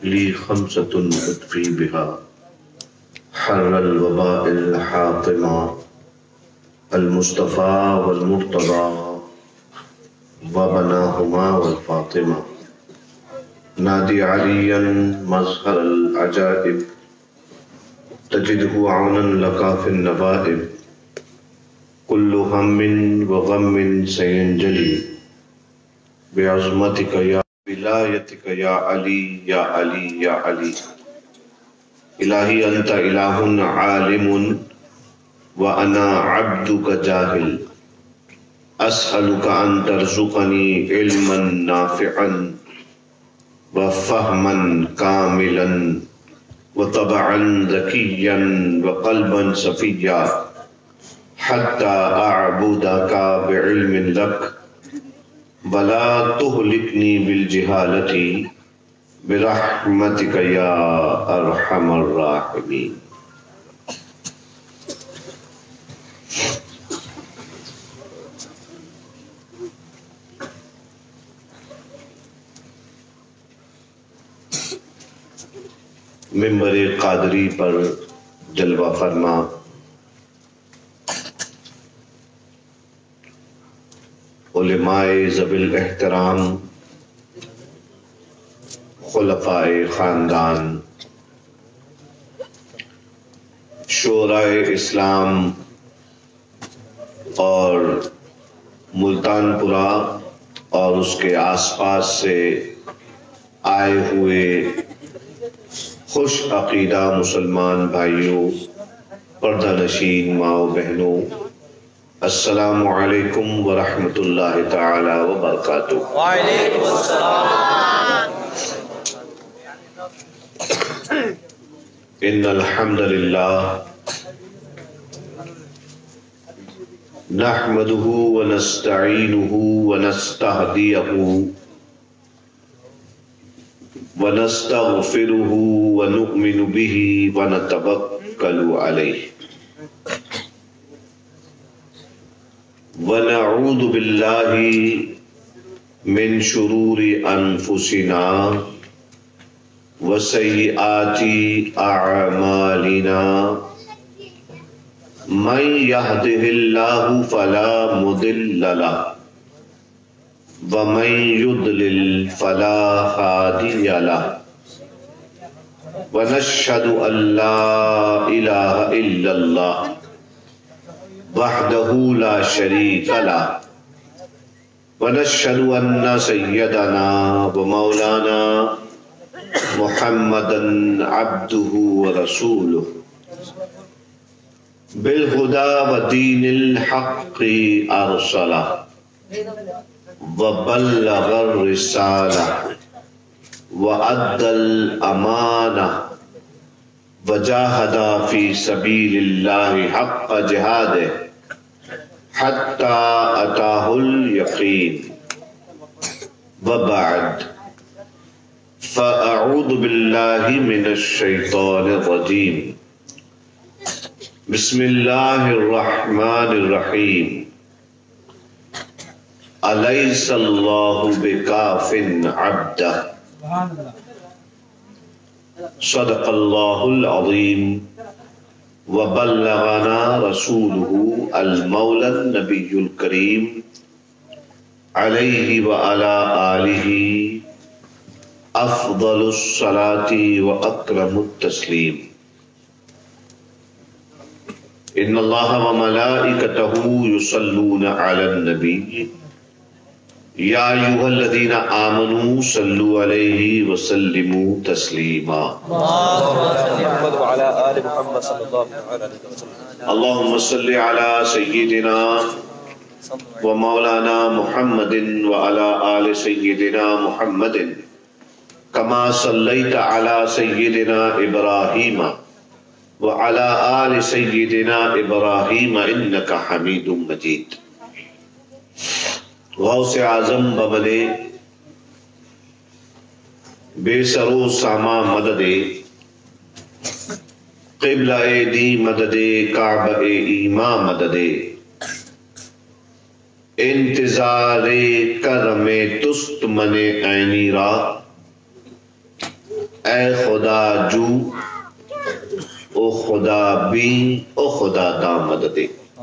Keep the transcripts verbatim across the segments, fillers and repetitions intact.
لي خمسة أطفي بها حر الوباء الحاطمة المصطفى والمرتضى وبناهما والفاطمة. نادي عليا مظهر العجائب تجده عونا لك في النوائب. كل هم وغم سينجلي بعظمتك يا ولایتک یا علی یا علی یا علی. الہی انت الہ عالم وانا عبدک جاہل. اسألک ان ترزقنی علما نافعا وفہما کاملا وطبعا ذکیا وقلبا صفیا حتی اعبدک بعلم لک ولا تہلکنی بالجہالۃ برحمتک یا ارحم الراحمین. ممبر قادری پر جلوہ فرما علماء ذوی الاحترام، خلفاء خاندان، شورائے اسلام اور ملتان پورہ اور اس کے آس پاس سے آئے ہوئے خوش عقیدہ مسلمان بھائیوں، پردہ نشین ماؤں بہنوں، السلام علیکم ورحمۃ اللہ تعالی وبرکاتہ. وعلیکم السلام. ان الحمد للہ نحمده ونستعینه ونستهدیه ونستغفره ونؤمن به ونتوکل علیہ ونعوذ باللہ من شرور انفسنا وسیئات اعمالنا. من یہدہ اللہ فلا مضل لہ ومن یضلل فلا ہادی لہ. ونشہد ان لا الہ الا اللہ وحدہ لا شریک لہ ونشہد ان سیدنا ومولانا محمدا عبدہ ورسولہ بالہدی ودین الحق ارسلہ وبلغ الرسالہ وأدى الأمانة وجاهد في سبيل الله حق جهاده حتى أتاه اليقين. وبعد فأعوذ بالله من الشيطان الرجيم. بسم الله الرحمن الرحيم. أليس الله بكاف عبده. صدق اللہ العظیم وبلغنا رسولہ المولا النبی الکریم علیہ وعلا آلہ افضل الصلاة واکرم التسلیم. ان اللہ وملائکتہ یصلون علی النبی یا ایھا الذین آمنوا صلوا علیہ وسلموا تسلیما. اللہم صلی علی سیدنا ومولانا محمد وعلی آل سیدنا محمد کما صلیت علی سیدنا ابراہیم وعلی آل سیدنا ابراہیم انکا حمید مجید. غوث اعظم بمدے بے سرو ساما مددے قبلہ دی مددے کعبہ ایمان مددے انتظار کرم تست من عینی را اے خدا جو او خدا بی او خدا دا مدد.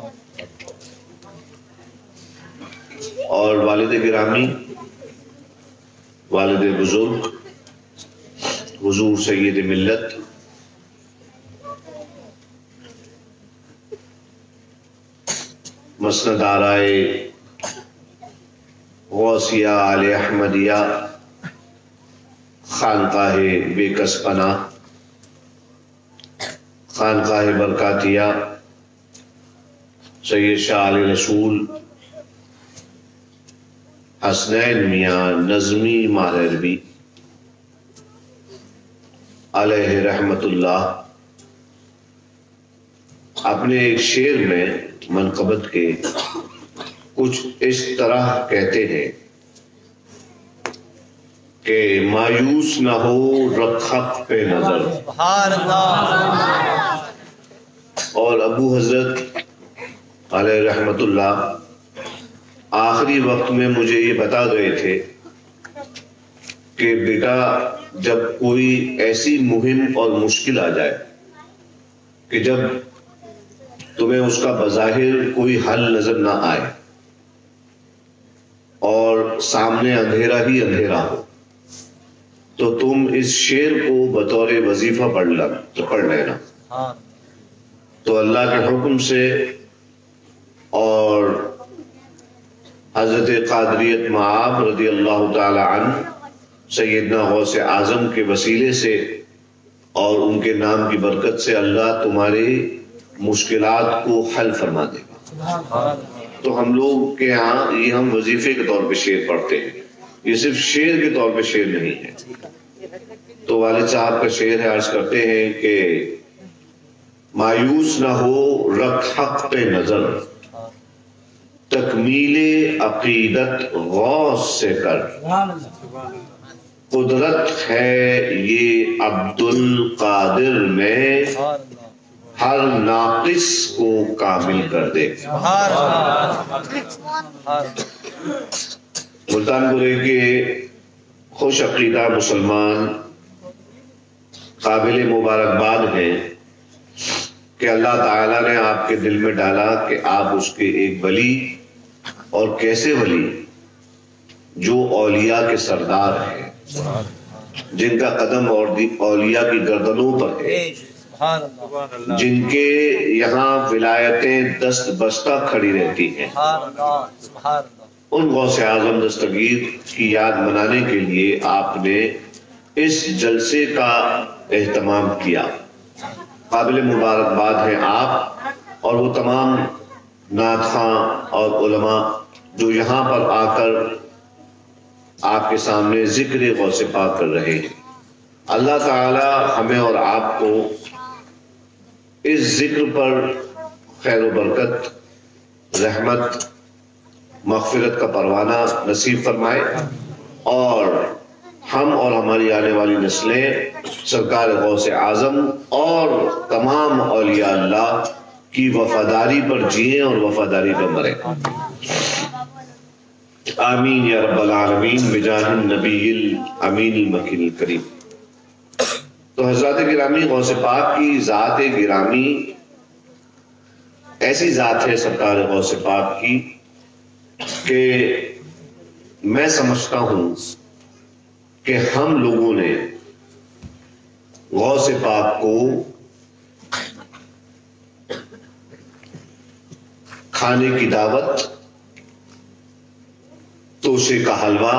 اور والد گرامی، والد بزرگ حضور سید ملت مسند آرائے غوثیہ آل احمدیہ خانقاہ بے کس پناہ خانقاہ برکاتیہ سید شاہ علی رسول حسنین میاں نظمی مہربی علیہ رحمت اللہ اپنے ایک شعر میں منقبت کے کچھ اس طرح کہتے ہیں کہ مایوس نہ ہو رکھ حق پہ نظر. اور ابو حضرت علیہ رحمت اللہ آخری وقت میں مجھے یہ بتا گئے تھے کہ بیٹا جب کوئی ایسی مہم اور مشکل آ جائے کہ جب تمہیں اس کا بظاہر کوئی حل نظر نہ آئے اور سامنے اندھیرا ہی اندھیرا ہو تو تم اس شعر کو بطور وظیفہ پڑھ لینا. تو اللہ کے حکم سے اور حضرت قادریت معاب رضی اللہ تعالی عنہ سیدنا غوث اعظم کے وسیلے سے اور ان کے نام کی برکت سے اللہ تمہاری مشکلات کو حل فرما دے گا. تو ہم لوگ کے ہاں یہ ہم وظیفے کے طور پہ شعر پڑھتے ہیں، یہ صرف شعر کے طور پہ شعر نہیں ہے. تو والد صاحب کا شعر ہے، عرض کرتے ہیں کہ مایوس نہ ہو رکھ حق پہ نظر، تکمیل عقیدت غوث سے کر، قدرت ہے یہ عبد القادر میں ہر ناقص کو کامل کر دے. ملتان پورے کے خوش عقیدہ مسلمان قابل مبارکباد ہیں کہ اللہ تعالیٰ نے آپ کے دل میں ڈالا کہ آپ اس کے ایک ولی، اور کیسے ولی، جو اولیاء کے سردار ہیں، جن کا قدم اولیاء کی گردنوں پر ہے، جن کے یہاں ولایتیں دست بستہ کھڑی رہتی ہیں. ان غوث اعظم دستگیر کی یاد منانے کے لیے آپ نے اس جلسے کا اہتمام کیا. قابل مبارکباد ہیں آپ اور وہ تمام نعت خواں اور علماء جو یہاں پر آ کر آپ کے سامنے ذکر غوث پاک کر رہے ہیں. اللہ تعالی ہمیں اور آپ کو اس ذکر پر خیر و برکت، رحمت، مغفرت کا پروانہ نصیب فرمائے، اور ہم اور ہماری آنے والی نسلیں سرکار غوث اعظم اور تمام اولیاء اللہ کی وفاداری پر جئیں اور وفاداری پر مریں. آمین یا رب العالمین بجاہ النبی الامین المکین الکریم. تو حضرات گرامی، غوث پاک کی ذات گرامی ایسی ذات ہے سرکار غوث پاک کی کہ میں سمجھتا ہوں کہ ہم لوگوں نے غوث پاک کو کھانے کی دعوت، توشے کا حلوہ،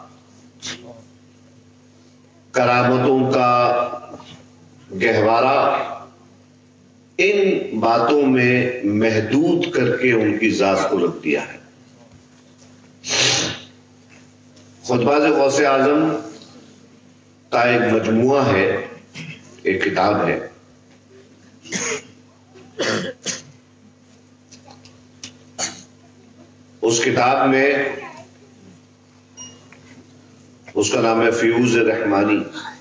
کرامتوں کا گہوارہ، ان باتوں میں محدود کر کے ان کی ذات کو رکھ دیا ہے. خطبات غوث اعظم کا ایک مجموعہ ہے، ایک کتاب ہے. اس کتاب میں اس کا نام ہے فیوز رحمانی.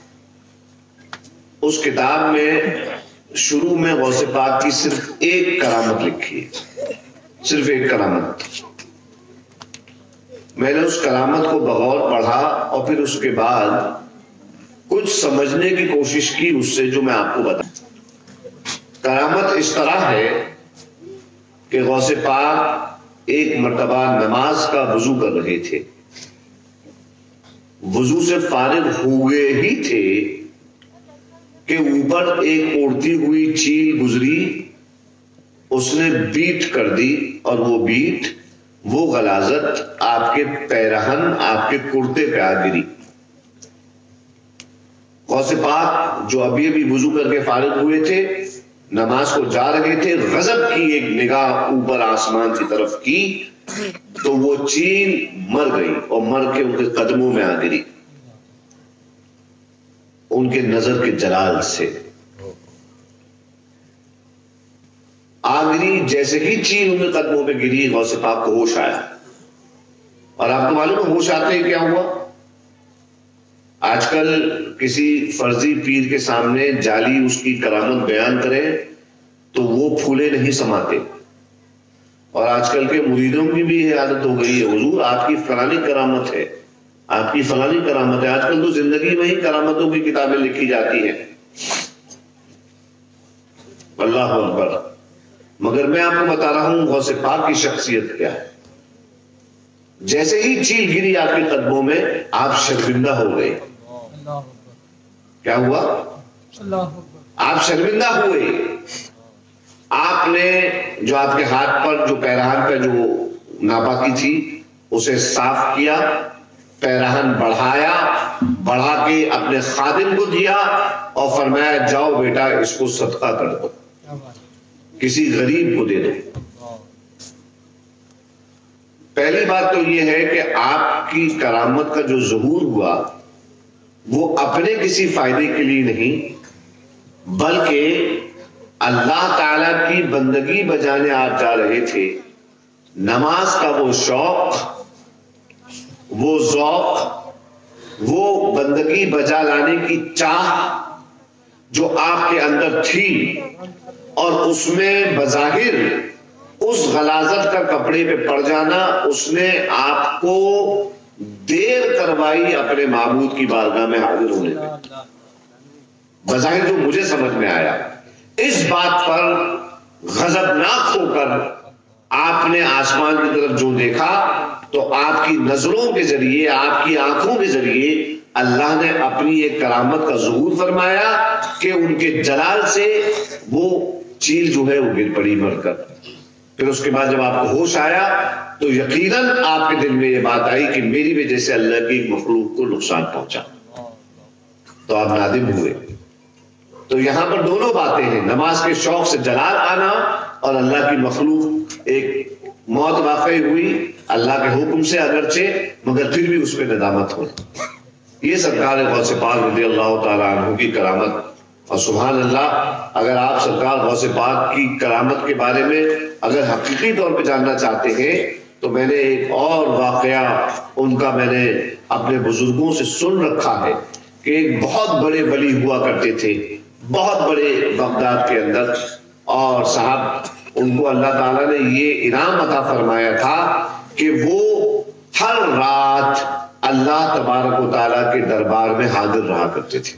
اس کتاب میں شروع میں غوث پاک کی صرف ایک کرامت لکھی ہے، صرف ایک کرامت. میں نے اس کرامت کو بغور پڑھا اور پھر اس کے بعد کچھ سمجھنے کی کوشش کی اس سے جو میں آپ کو بتا. کرامت اس طرح ہے کہ غوث پاک ایک مرتبہ نماز کا وضو کر رہے تھے. وضو سے فارغ ہوئے ہی تھے کہ اوپر ایک اڑتی ہوئی چیل گزری، اس نے بیٹ کر دی، اور وہ بیٹ، وہ غلاظت آپ کے پیرہن، آپ کے کرتے پہ آ گری. غوث پاک جو ابھی ابھی وضو کر کے فارغ ہوئے تھے، نماز کو جا رہے تھے، غضب کی ایک نگاہ اوپر آسمان کی طرف کی تو وہ چیل مر گئی اور مر کے ان کے قدموں میں آ گری، ان کے نظر کے جلال سے آ گری. جیسے ہی چیل ان کے قدموں پہ گری، غوث پاک کو ہوش آیا. اور آپ کو معلوم ہے ہوش آتے ہی کیا ہوا؟ آج کل کسی فرضی پیر کے سامنے جعلی اس کی کرامت بیان کرے تو وہ پھولے نہیں سماتے. اور آج کل کے مریدوں کی بھی یہ عادت ہو گئی ہے، حضور آپ کی فلانی کرامت ہے، آپ کی فلانی کرامت ہے. آج کل تو زندگی میں ہی کرامتوں کی کتابیں لکھی جاتی ہیں. اللہ اکبر. مگر میں آپ کو بتا رہا ہوں غوث پاک کی شخصیت کیا ہے. جیسے ہی چیل گری آپ کے قدموں میں، آپ شرمندہ ہو گئے. کیا ہوا؟ آپ شرمندہ ہوئے. آپ نے جو آپ کے ہاتھ پر جو پیراہن پہ جو ناپاکی تھی اسے صاف کیا، پیراہن بڑھایا، بڑھا کے اپنے خادم کو دیا اور فرمایا جاؤ بیٹا اس کو صدقہ کر دو، کسی غریب کو دے دو. پہلی بات تو یہ ہے کہ آپ کی کرامت کا جو ظہور ہوا وہ اپنے کسی فائدے کے لیے نہیں، بلکہ اللہ تعالی کی بندگی بجانے آپ جا رہے تھے. نماز کا وہ شوق، وہ ذوق، وہ بندگی بجا لانے کی چاہ جو آپ کے اندر تھی، اور اس میں بظاہر اس غلاظت کا کپڑے پہ پڑ جانا، اس نے آپ کو دیر کروائی اپنے معبود کی بارگاہ میں حاضر ہونے میں. بظاہر جو مجھے سمجھ میں آیا، اس بات پر غضبناک ہو کر آپ نے آسمان کی طرف جو دیکھا تو آپ کی نظروں کے ذریعے، آپ کی آنکھوں کے ذریعے اللہ نے اپنی ایک کرامت کا ظہور فرمایا کہ ان کے جلال سے وہ چیل جو ہے وہ گر پڑی مر کر. پھر اس کے بعد جب آپ کو ہوش آیا تو یقیناً آپ کے دل میں یہ بات آئی کہ میری وجہ سے اللہ کی مخلوق کو نقصان پہنچا، تو آپ نادم ہوئے. تو یہاں پر دونوں باتیں ہیں، نماز کے شوق سے جلال آنا اور اللہ کی مخلوق ایک موت واقع ہوئی اللہ کے حکم سے اگرچہ، مگر پھر بھی اس پہ ندامت ہوئی. یہ سرکار غوث پاک رضی اللہ تعالیٰ عنہ کی کرامت. اور سبحان اللہ، اگر آپ سرکار غوث پاک کی کرامت کے بارے میں اگر حقیقی طور پہ جاننا چاہتے ہیں تو میں نے ایک اور واقعہ ان کا میں نے اپنے بزرگوں سے سن رکھا ہے کہ ایک بہت بڑے ولی ہوا کرتے تھے، بہت بڑے بغداد کے اندر، اور صاحب ان کو اللہ تعالیٰ نے یہ انعام عطا فرمایا تھا کہ وہ ہر رات اللہ تبارک و تعالیٰ کے دربار میں حاضر رہا کرتے تھے،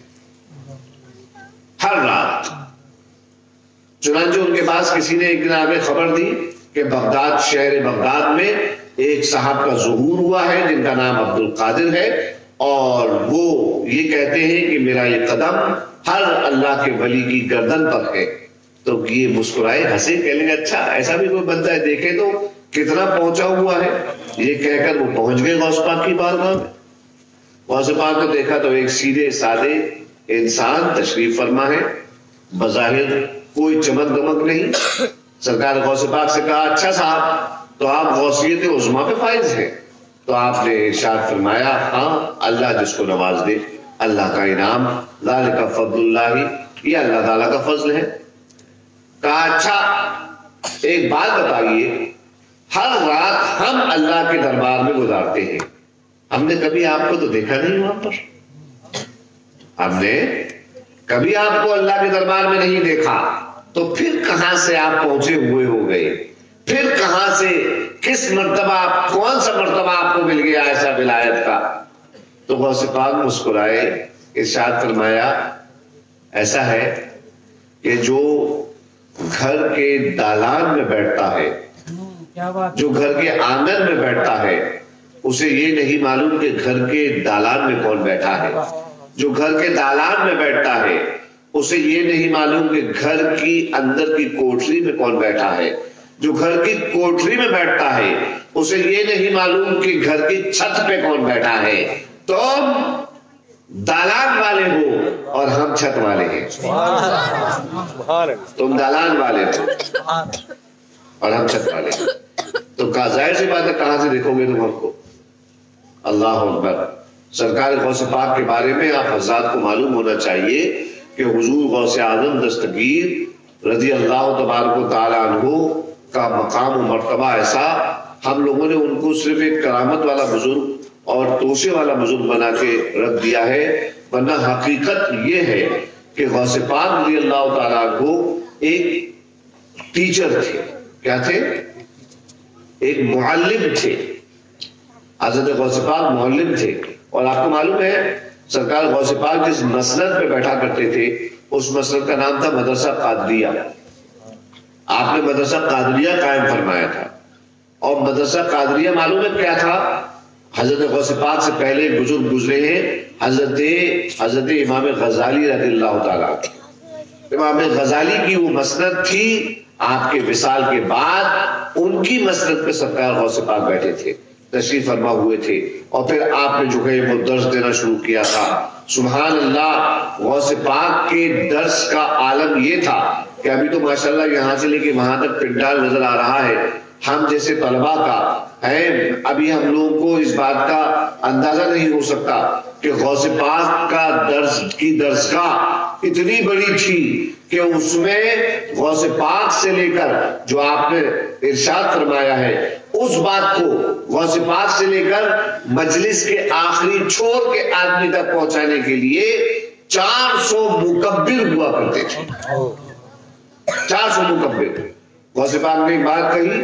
ہر رات. چنانچہ ان کے پاس کسی نے ایک دن آگے خبر دی کہ بغداد، شہر بغداد میں ایک صاحب کا ظہور ہوا ہے جن کا نام عبد القادر ہے، اور وہ یہ کہتے ہیں کہ میرا یہ قدم ہر اللہ کے ولی کی گردن پر ہے. تو یہ مسکرائے، ہنسے، کہنے لگے اچھا ایسا بھی کوئی بندہ ہے، دیکھے تو کتنا پہنچا ہوا ہے. یہ کہہ کر وہ پہنچ گئے غوث پاک کی بارگاہ میں. غوث پاک کو دیکھا تو ایک سیدھے سادے انسان تشریف فرما ہے، بظاہر کوئی چمک دمک نہیں. سرکار غوث پاک سے کہا اچھا صاحب تو آپ غوثیت عظمیٰ پہ فائز ہیں؟ تو آپ نے ارشاد فرمایا ہاں، اللہ جس کو نواز دے اللہ کا انعام، ذالک فضل اللہ، یہ اللہ تعالیٰ کا فضل ہے. کہا اچھا ایک بات بتائیے، ہر رات ہم اللہ کے دربار میں گزارتے ہیں، ہم نے کبھی آپ کو تو دیکھا نہیں وہاں پر، ہم نے کبھی آپ کو اللہ کے دربار میں نہیں دیکھا، تو پھر کہاں سے آپ پہنچے ہوئے ہو گئے؟ پھر کہاں سے، کس مرتبہ، کون سا مرتبہ آپ کو مل گیا ایسا ولایت کا؟ تو غوث پاک مسکرائے ارشاد فرمایا ایسا ہے کہ جو گھر کے دالان میں بیٹھتا ہے، جو گھر کے آنگن میں بیٹھتا ہے، اسے یہ نہیں معلوم کہ گھر کے دالان میں کون بیٹھا ہے۔ جو گھر کے دالان میں بیٹھتا ہے اسے یہ نہیں معلوم کہ گھر کی اندر کی کوٹری میں کون بیٹھا ہے۔ جو گھر کی کوٹری میں بیٹھتا ہے اسے یہ نہیں معلوم کہ گھر کی چھت پہ کون بیٹھا ہے۔ تم دالان والے ہو اور ہم چھت والے ہیں۔ تم دالان والے ہو اور ہم چھت والے ہیں، تو ظاہر سی بات ہے کہاں سے دیکھو گے تم ہم کو؟ اللہ اکبر۔ سرکار غوث پاک کے بارے میں آپ حضرات کو معلوم ہونا چاہیے کہ حضور غوث اعظم دستگیر رضی اللہ تبارک و تعالیٰ عنہ کا مقام و مرتبہ ایسا، ہم لوگوں نے ان کو صرف ایک کرامت والا بزرگ اور توسے والا بزرگ بنا کے رکھ دیا ہے، ورنہ حقیقت یہ ہے کہ غوث پاک رضی اللہ تعالیٰ عنہ ایک ٹیچر تھے۔ کیا تھے؟ ایک معلم تھے۔ حضرت غوث پاک معلم تھے، اور آپ کو معلوم ہے سرکار غوث پاک جس مسند پہ بیٹھا کرتے تھے اس مسند کا نام تھا مدرسہ قادریہ۔ آپ نے مدرسہ قادریہ قائم فرمایا تھا، اور مدرسہ قادریہ معلوم ہے کیا تھا؟ حضرت غوث پاک سے پہلے بزرگ گزرے ہیں حضرت حضرت امام غزالی رضی اللہ تعالیٰ۔ امام غزالی کی وہ مسند تھی، آپ کے وصال کے بعد ان کی مسند پہ سرکار غوث پاک بیٹھے تھے، تشریف فرما ہوئے تھے، اور پھر آپ نے جو ہے وہ درس دینا شروع کیا تھا۔ سبحان اللہ، غوث پاک کے درس کا عالم یہ تھا کہ ابھی تو ماشاءاللہ یہاں سے لے کے وہاں تک پنڈال نظر آ رہا ہے۔ ہم جیسے طلباء کا ہے، ابھی ہم لوگوں کو اس بات کا اندازہ نہیں ہو سکتا کہ غوث پاک کا درس کی درسگاہ اتنی بڑی تھی کہ اس میں غوث پاک سے لے کر جو آپ نے ارشاد فرمایا ہے اس بات کو غوث پاک سے لے کر مجلس کے آخری چھوڑ کے آدمی تک پہنچانے کے لیے چار سو مکبر ہوا کرتے تھے۔ چار سو مکبر۔ غوث پاک نے ایک بات کہی،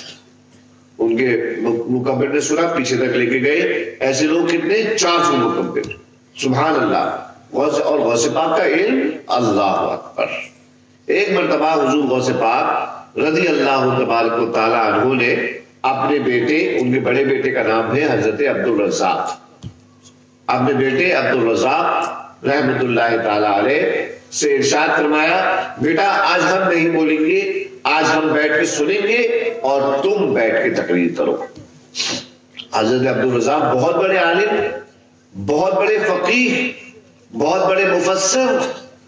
ان کے مکبر نے سنا، پیچھے تک لے کے گئے، ایسے لوگ کتنے؟ چار سو مکبر۔ سبحان اللہ۔ اور غوث پاک کا علم، اللہ اکبر۔ ایک مرتبہ حضور غوث پاک رضی اللہ تبارک و تعالیٰ عنہ نے اپنے بیٹے، ان کے بڑے بیٹے کا نام ہے حضرت عبدالرزاق، اپنے بیٹے عبدالرزاق رحمت اللہ تعالیٰ علیہ سے ارشاد فرمایا، بیٹا آج ہم نہیں بولیں گے، آج ہم بیٹھ کے سنیں گے اور تم بیٹھ کے تقریر کرو۔ حضرت عبدالرزاق بہت بڑے عالم، بہت بڑے فقیہ، بہت بڑے مفسر،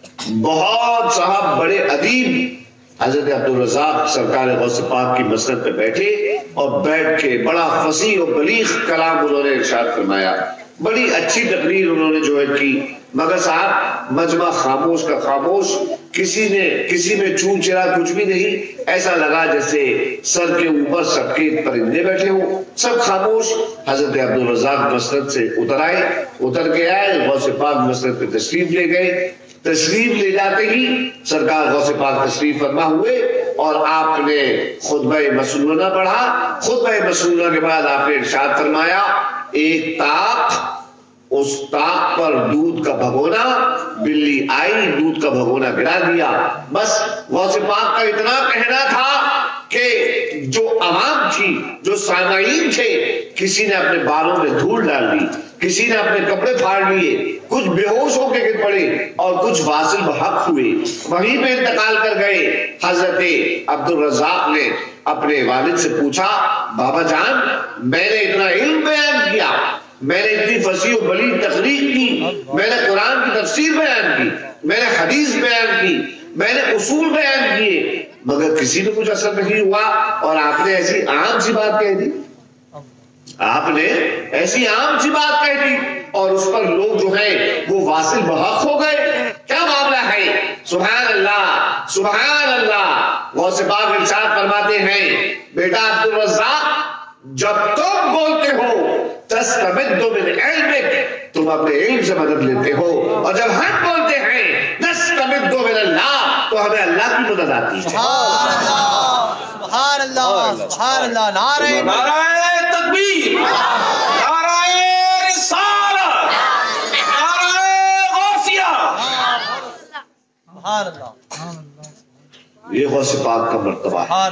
بہت صاحب بڑے ادیب، حضرت عبدالرزاق سرکار غوث پاک کی مسند پہ بیٹھے اور بیٹھ کے بڑا فصیح و بلیغ کلام انہوں نے ارشاد فرمایا، بڑی اچھی تقریر انہوں نے جو ہے کی، مگر صاحب مجمع خاموش کا خاموش، کسی نے کسی میں چون چرا کچھ بھی نہیں، ایسا لگا جیسے سر کے اوپر سب کے پرندے بیٹھے ہوں، سب خاموش۔ حضرت عبدالرزاق مسند سے اتر آئے، اتر کے آئے، غوث پاک مسند پہ تشریف لے گئے۔ تشریف لے جاتے ہی سرکار غوث پاک تشریف فرما ہوئے اور آپ نے خطبہ مسنونہ پڑھا۔ خطبہ مسنونہ کے بعد آپ نے ارشاد فرمایا، ایک طاق، اس طاق پر دودھ کا بھگونا، بلی آئی دودھ کا بھگونا گرا دیا۔ بس غوث پاک کا اتنا کہنا تھا کہ جو عوام تھی، جو سامعین تھے، کسی نے اپنے بالوں میں دھول ڈال دی، کسی نے اپنے کپڑے پھاڑ لیے، کچھ بے ہوش ہو کے گر پڑے اور کچھ واصل بحق ہوئے، وہیں پہ انتقال کر گئے۔ حضرت عبدالرزاق نے اپنے والد سے پوچھا، بابا جان میں نے اتنا علم بیان کیا، میں نے اتنی فصیح و بلیغ تقریر کی، میں نے قرآن کی تفسیر بیان کی، میں نے حدیث بیان کی، میں نے اصول بیان کیے، مگر کسی نے کچھ اثر نہیں ہوا، اور آپ نے ایسی عام سی بات کہہ دی، آپ نے ایسی عام سی بات کہہ دی اور اس پر لوگ جو ہیں وہ واصل بحق ہو گئے، کیا معاملہ ہے؟ سبحان اللہ، سبحان اللہ۔ غوث پاک ارشاد فرماتے ہیں، بیٹا عبدالرزاق جب تم بولتے ہو تستمد من علمک، تم اپنے علم سے مدد لیتے ہو، اور جب ہم بولتے ہیں نستمد من اللہ، تو ہمیں اللہ کی مدد آتی ہے۔ سبحان اللہ، سبحان اللہ، نعرہ نعرہ تکبیر، نعرہ رسالت، نعرہ یہ غوث پاک کا مرتبہ ہے.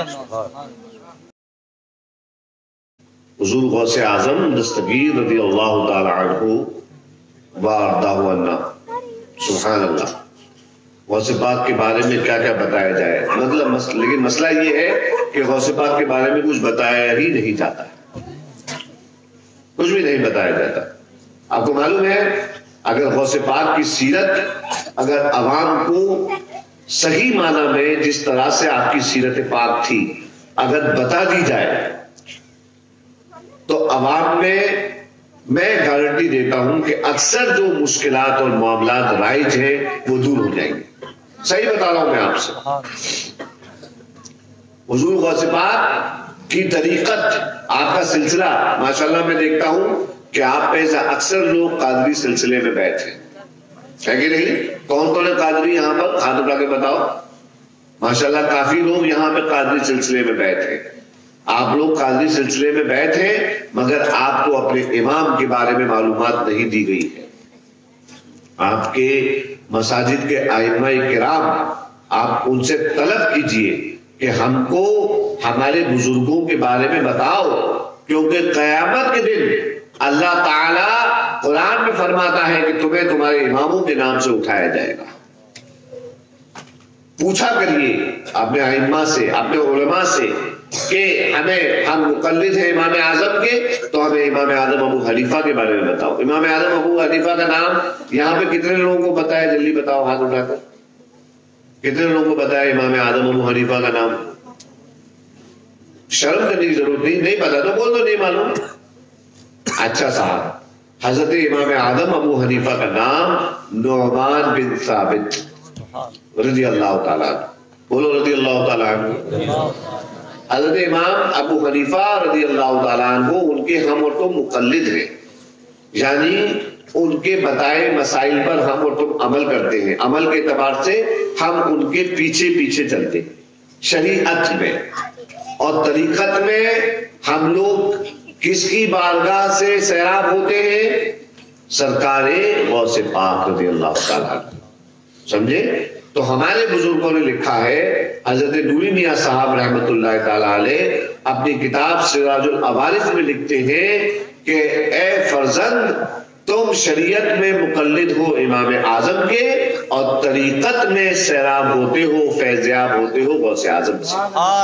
حضور غوث اعظم دستگیر رضی اللہ تعالی عنہ وارضاہ عنا. سبحان اللہ. غوث پاک کے بارے میں کیا کیا بتایا جائے, مطلب مسئلہ, لیکن مسئلہ یہ ہے کہ غوث پاک کے بارے میں کچھ بتایا ہی نہیں جاتا, کچھ بھی نہیں بتایا جاتا. آپ کو معلوم ہے اگر غوث پاک کی سیرت اگر عوام کو صحیح معنی میں جس طرح سے آپ کی سیرت پاک تھی اگر بتا دی جائے تو عوام میں میں گارنٹی دیتا ہوں کہ اکثر جو مشکلات اور معاملات رائج ہیں وہ دور ہو جائیں گے. صحیح بتا رہا ہوں میں آپ سے. حضور غوث پاک کی طریقت, آپ کا سلسلہ, ماشاءاللہ میں دیکھتا ہوں کہ آپ میں سے اکثر لوگ قادری سلسلے میں بیٹھے ہے کہ نہیں؟ کون کون ہے قادری یہاں پر؟ ہاتھ اٹھا کے بتاؤ. ماشاءاللہ کافی لوگ یہاں پہ قادری سلسلے میں بیٹھے. آپ لوگ قادری سلسلے میں بیٹھے مگر آپ کو اپنے امام کے بارے میں معلومات نہیں دی گئی ہے. آپ کے مساجد کے ائمہ کرام, آپ ان سے طلب کیجئے کہ ہم کو ہمارے بزرگوں کے بارے میں بتاؤ, کیونکہ قیامت کے دن اللہ تعالیٰ قرآن میں فرماتا ہے کہ تمہیں تمہارے اماموں کے نام سے اٹھایا جائے گا. پوچھا کریے اپنے ائمہ سے, اپنے علماء سے کہ ہمیں ہم مقلد ہیں امام اعظم کے, تو ہمیں امام اعظم ابو حنیفہ کے بارے میں بتاؤ. امام اعظم ابو حنیفہ کا نام یہاں پہ کتنے لوگوں کو پتا ہے؟ جلدی بتاؤ ہاتھ اٹھا کر. کتنے لوگوں کو پتا ہے امام اعظم ابو حنیفہ کا نام؟ شرم کرنے کی ضرورت نہیں, نہیں پتا تو بول دو نہیں معلوم. اچھا صاحب, حضرت امام اعظم ابو حنیفہ کا نام نعمان بن ثابت رضی اللہ تعالیٰ عنہ. بولو رضی اللہ تعالیٰ عنہ. حضرت امام ابو حنیفہ رضی اللہ تعالیٰ عنہ ان کے ہم اور تم مقلد ہیں, یعنی ان کے بتائے مسائل پر ہم اور تم عمل کرتے ہیں. عمل کے اعتبار سے ہم ان کے پیچھے پیچھے چلتے ہیں. شریعت میں اور طریقت میں ہم لوگ کس کی بارگاہ سے سیراب ہوتے ہیں؟ سرکار غوث پاک رضی اللہ تعالیٰ عنہ. سمجھے؟ تو ہمارے بزرگوں نے لکھا ہے, حضرت نوری میاں صاحب رحمت اللہ تعالیٰ علیہ اپنی کتاب سراج العوارض میں لکھتے ہیں کہ اے فرزند, تم شریعت میں مقلد ہو امام اعظم کے اور طریقت میں سیراب ہوتے ہو, فیضیاب ہوتے ہو غوث اعظم سے.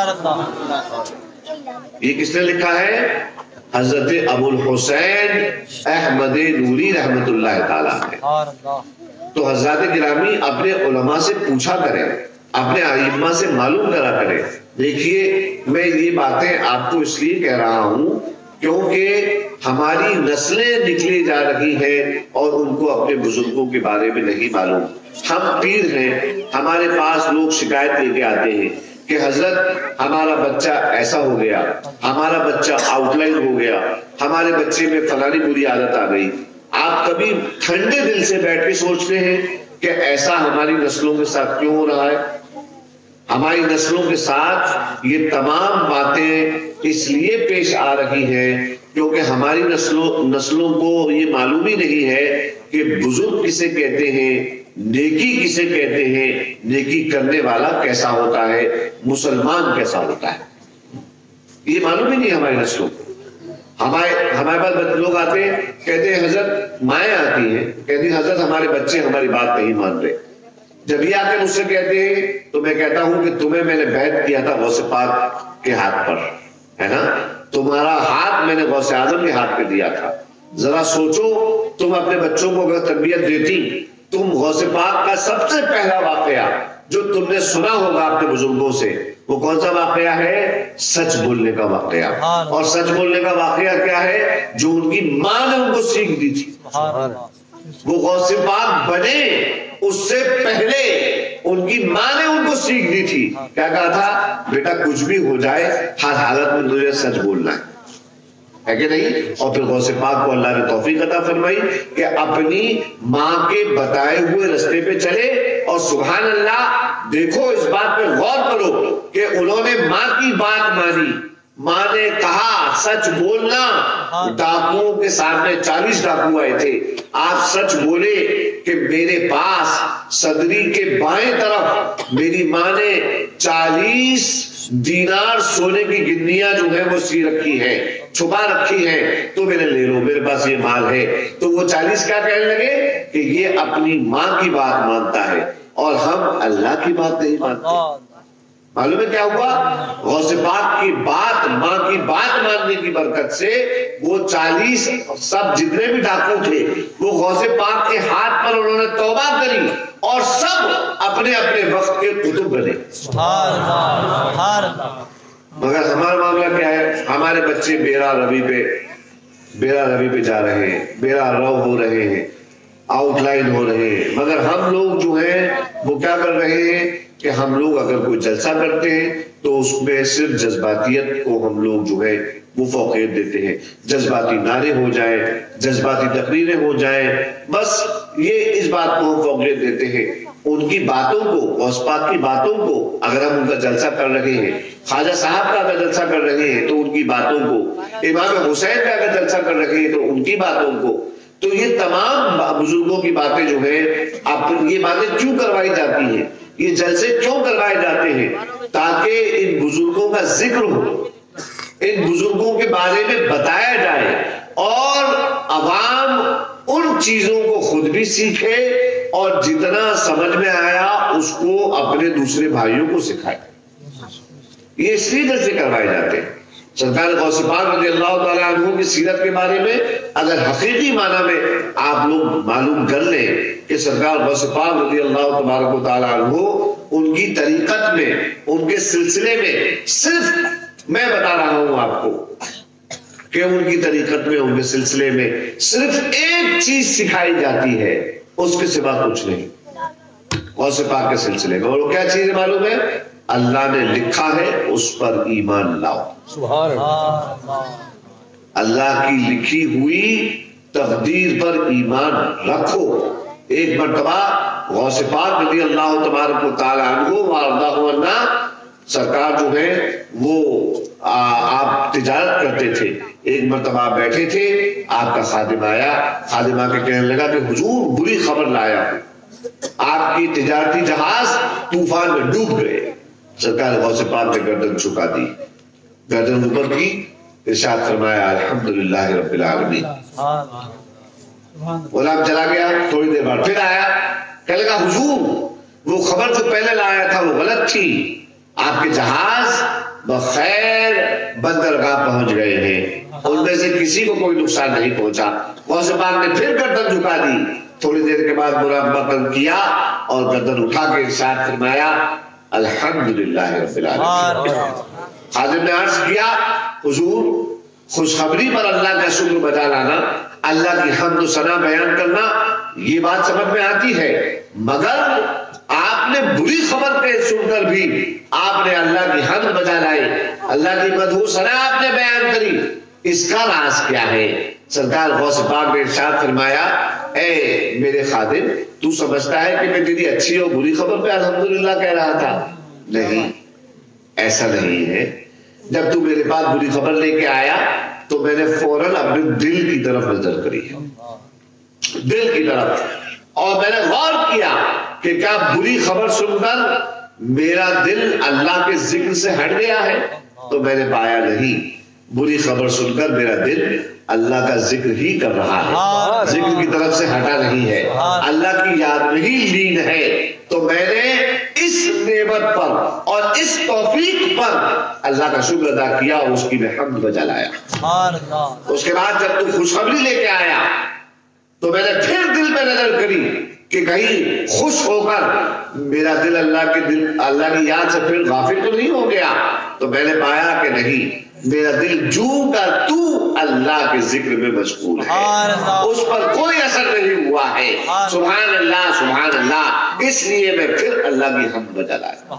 یہ کس نے لکھا ہے؟ حضرت ابو الحسین احمد نوری رحمت اللہ تعالیٰ نے. تو حضرات گرامی اپنے علماء سے پوچھا کریں, اپنے ائمہ سے معلوم کرا کریں. دیکھیے میں یہ باتیں آپ کو اس لیے کہہ رہا ہوں کیونکہ ہماری نسلیں نکلی جا رہی ہیں اور ان کو اپنے بزرگوں کے بارے میں نہیں معلوم. ہم پیر ہیں, ہمارے پاس لوگ شکایت لے کے آتے ہیں کہ حضرت ہمارا بچہ ایسا ہو گیا, ہمارا بچہ آؤٹ لائن ہو گیا, ہمارے بچے میں فلانی بری عادت آ گئی. آپ کبھی ٹھنڈے دل سے بیٹھ کے سوچتے ہیں کہ ایسا ہماری نسلوں کے ساتھ کیوں ہو رہا ہے؟ ہماری نسلوں کے ساتھ یہ تمام باتیں اس لیے پیش آ رہی ہیں کیونکہ ہماری نسلوں نسلوں کو یہ معلوم ہی نہیں ہے کہ بزرگ کسے کہتے ہیں, نیکی کسے کہتے ہیں, نیکی کرنے والا کیسا ہوتا ہے, مسلمان کیسا ہوتا ہے, یہ معلوم ہی نہیں ہماری نسلوں کو. ہمارے ہمارے پاس لوگ آتے ہیں کہتے ہیں حضرت, مائیں آتی ہیں کہتی ہیں حضرت ہمارے بچے ہماری بات نہیں مان رہے. جب یہ آتے مجھ سے کہتے ہیں تو میں کہتا ہوں کہ تمہیں میں نے بیعت کیا تھا غوث پاک کے ہاتھ پر, ہے نا, تمہارا ہاتھ میں نے غوث اعظم کے ہاتھ پہ دیا تھا. ذرا سوچو, تم اپنے بچوں کو اگر تربیت دیتی, تم غوث پاک کا سب سے پہلا واقعہ جو تم نے سنا ہوگا اپنے بزرگوں سے وہ کون سا واقعہ ہے؟ سچ بولنے کا واقعہ. اور سچ بولنے کا واقعہ کیا ہے؟ جو ان کی ماں نے ان کو سیکھ دی تھی. وہ غوث پاک بنے اس سے پہلے ان کی ماں نے ان کو سیکھ دی تھی. کیا کہا تھا؟ بیٹا کچھ بھی ہو جائے ہر حالت میں تجھے سچ بولنا ہے, ہے کہ نہیں؟ اور پھر غوث پاک کو اللہ نے توفیق عطا فرمائی کہ اپنی ماں کے بتائے ہوئے رستے پہ چلے. اور سبحان اللہ, دیکھو اس بات پہ غور کرو کہ انہوں نے ماں کی بات مانی, ماں نے کہا سچ بولنا، ڈاکوؤں کے سامنے چالیس ڈاکو آئے تھے، آپ سچ بولے کہ میرے پاس صدری کے بائیں طرف میری ماں نے چالیس دینار سونے کی گنیاں جو ہے وہ سی رکھی ہیں، چھپا رکھی ہیں، تو میں نے لے لو، میرے پاس یہ مال ہے۔ تو وہ چالیس کیا کہنے لگے کہ یہ اپنی ماں کی بات مانتا ہے اور ہم اللہ کی بات نہیں مانتے۔ معلوم ہے کیا ہوا؟ غوث پاک کی بات، ماں کی بات ماننے کی برکت سے وہ چالیس سب جتنے بھی ڈاکو تھے وہ غوث پاک کے ہاتھ پر انہوں نے توبہ کری اور سب اپنے اپنے وقت کے قطب بنے۔ مگر ہمارا معاملہ کیا ہے؟ ہمارے بچے بیرا روی پہ بیرا روی پہ جا رہے ہیں، بیرا رو ہو رہے ہیں، آؤٹ لائن ہو رہے ہیں، مگر ہم لوگ جو ہیں وہ کیا کر رہے ہیں کہ ہم لوگ اگر کوئی جلسہ کرتے ہیں تو اس میں صرف جذباتیت کو ہم لوگ جو ہے وہ فوقیت دیتے ہیں، جذباتی نعرے ہو جائیں، جذباتی تقریریں ہو جائیں، بس یہ اس بات کو ہم فوقیت دیتے ہیں۔ ان کی باتوں کو، غوث پاک کی باتوں کو اگر ہم ان کا جلسہ کر رہے ہیں، خواجہ صاحب کا اگر جلسہ کر رہے ہیں تو ان کی باتوں کو، امام حسین کا اگر جلسہ کر رہے ہیں تو ان کی باتوں کو، تو یہ تمام بزرگوں کی باتیں جو ہیں، آپ یہ باتیں کیوں کروائی جاتی ہیں، یہ جلسے کیوں کروائے جاتے ہیں؟ تاکہ ان بزرگوں کا ذکر ہو، ان بزرگوں کے بارے میں بتایا جائے اور عوام ان چیزوں کو خود بھی سیکھے اور جتنا سمجھ میں آیا اس کو اپنے دوسرے بھائیوں کو سکھائے۔ یہ اس لیے جلسے کروائے جاتے ہیں۔ سرکار غوث پاک رضی اللہ تعالیٰ عنہ کی سیرت کے بارے میں اگر حقیقی معنی میں آپ لوگ معلوم کر لیں کہ سرکار غوث پاک رضی اللہ تبارک و تعالیٰ عنہ ان کی طریقت میں، ان کے سلسلے میں، صرف میں بتا رہا ہوں آپ کو کہ ان کی طریقت میں، ان کے سلسلے میں صرف ایک چیز سکھائی جاتی ہے، اس کے سوا کچھ نہیں غوث پاک کے سلسلے میں۔ اور وہ کیا چیز ہے معلوم ہے؟ اللہ نے لکھا ہے اس پر ایمان لاؤ۔ سبحان اللہ۔ اللہ کی لکھی ہوئی تقدیر پر ایمان رکھو۔ ایک مرتبہ غوث پاک رضی اللہ تبارک و تعالیٰ عنہ وارضاہ عنہ سرکار جو ہے وہ آپ تجارت کرتے تھے، ایک مرتبہ بیٹھے تھے، آپ کا خادم آیا، خادم آ کے کہنے لگا کہ حضور بری خبر لایا ہوں، آپ کی تجارتی جہاز طوفان میں ڈوب گئے۔ سرکار غوث پاک نے گردن چھکا دی، گردن اوپر کی، ارشاد فرمایا الحمدللہ رب العالمین۔ غلام چلا گیا، تھوڑی دیر بعد پھر آیا، کہنے لگا حضور وہ خبر جو پہلے لایا تھا وہ غلط تھی، آپ کے جہاز بخیر بندرگاہ پہنچ گئے ہیں، ان میں سے کسی کو کوئی نقصان نہیں پہنچا۔ غوث پاک نے پھر گردن جھکا دی، تھوڑی دیر کے بعد مراقبہ کیا اور گردن اٹھا کے ارشاد فرمایا الحمدللہ رب العالمین۔ خادم نے عرض کیا حضور خوشخبری پر اللہ کا شکر بجا لانا، اللہ کی حمد و ثنا بیان کرنا، یہ بات سمجھ میں آتی ہے، مگر آپ نے بری خبر کے سن کر بھی آپ نے اللہ کی حمد بجا لائی، اللہ کی مدح و ثنا آپ نے بیان کری، اس کا راز کیا ہے؟ سرکار غوث پاک نے ارشاد فرمایا اے میرے خادم، تو سمجھتا ہے کہ میں تیری اچھی اور بری خبر پہ الحمدللہ کہہ رہا تھا؟ نہیں، ایسا نہیں ہے۔ جب تو میرے پاس بری خبر لے کے آیا تو میں نے فوراً اپنے دل کی طرف نظر کری، دل کی طرف، اور میں نے غور کیا کہ کیا بری خبر سن کر میرا دل اللہ کے ذکر سے ہٹ گیا ہے؟ تو میں نے پایا نہیں، بری خبر سن کر میرا دل اللہ کا ذکر ہی کر رہا ہے، ذکر کی طرف سے ہٹا نہیں ہے، اللہ کی یاد میں ہی لین ہے۔ تو میں نے اس نعمت پر اور اس توفیق پر اللہ کا شکر ادا کیا اور اس کی میں حمد بجا لایا۔ اس کے بعد جب تو خوشخبری لے کے آیا تو میں نے پھر دل پہ نظر کری کہ کہیں خوش ہو کر میرا دل اللہ کے دل اللہ کی یاد سے پھر غافل تو نہیں ہو گیا، تو میں نے پایا کہ نہیں، میرا دل جو کا تو اللہ کے ذکر میں مشغول ہے، اس پر کوئی اثر نہیں ہوا ہے۔ سبحان اللہ سبحان اللہ، اس لیے میں پھر اللہ کی حمد بجا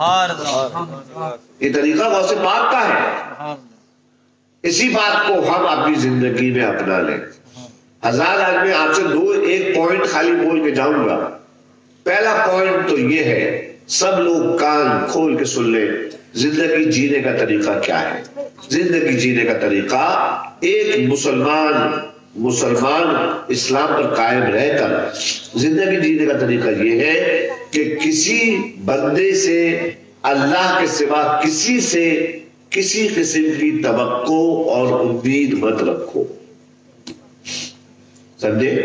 لایا۔ یہ طریقہ غوث پاک کا ہے، اسی بات کو ہم اپنی زندگی میں اپنا لیں۔ ہزار آج میں آپ سے دو ایک پوائنٹ خالی بول کے جاؤں گا۔ پہلا پوائنٹ تو یہ ہے سب لوگ کان کھول کے سن لیں زندگی جینے کا طریقہ کیا ہے. زندگی جینے کا طریقہ ایک مسلمان مسلمان اسلام پر قائم رہ کر زندگی جینے کا طریقہ یہ ہے کہ کسی بندے سے اللہ کے سوا کسی سے کسی قسم کی توقع اور امید مت رکھو. سمجھے؟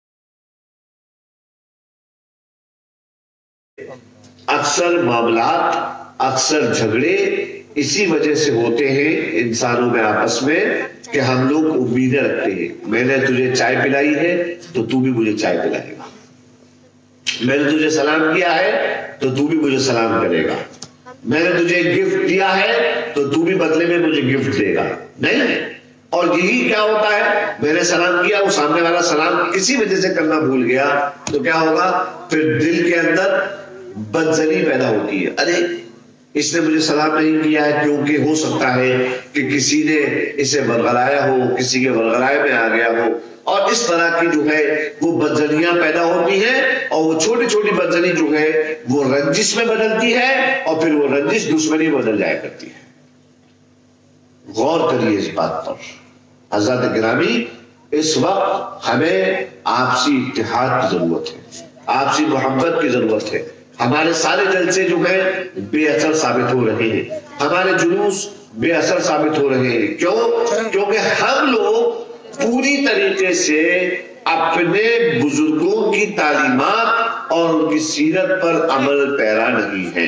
اکثر معاملات اکثر جھگڑے اسی وجہ سے ہوتے ہیں انسانوں میں آپس میں کہ ہم لوگ امیدیں رکھتے ہیں. میں نے تجھے چائے پلائی ہے تو تو بھی مجھے چائے پلائے گا. میں نے تجھے سلام کیا ہے تو تو بھی مجھے سلام کرے گا. میں نے تجھے گفٹ دیا ہے تو تو بھی بدلے میں مجھے گفٹ دے گا. نہیں. اور یہی کیا ہوتا ہے, میں نے سلام کیا, وہ سامنے والا سلام کسی وجہ سے کرنا بھول گیا تو کیا ہوگا, پھر دل کے اندر بدزنی پیدا ہوتی ہے. ارے اس نے مجھے سلام نہیں کیا ہے کیونکہ ہو سکتا ہے کہ کسی نے اسے ورغلایا ہو, کسی کے ورغلائے میں آ گیا ہو, اور اس طرح کی جو ہے وہ بدزنیاں پیدا ہوتی ہیں, اور وہ چھوٹی چھوٹی بدزنی جو ہے وہ رنجش میں بدلتی ہے, اور پھر وہ رنجش دشمنی میں بدل جایا کرتی ہے. غور کریے اس بات پر. حضرات گرامی, اس وقت ہمیں آپسی اتحاد کی ضرورت ہے, آپسی محبت کی ضرورت ہے. ہمارے سارے جلسے جو ہیں بے اثر ثابت ہو رہے ہیں, ہمارے جلوس بے اثر ثابت ہو رہے ہیں. کیوں؟ کیونکہ ہم لوگ پوری طریقے سے اپنے بزرگوں کی تعلیمات اور ان کی سیرت پر عمل پیرا نہیں ہیں.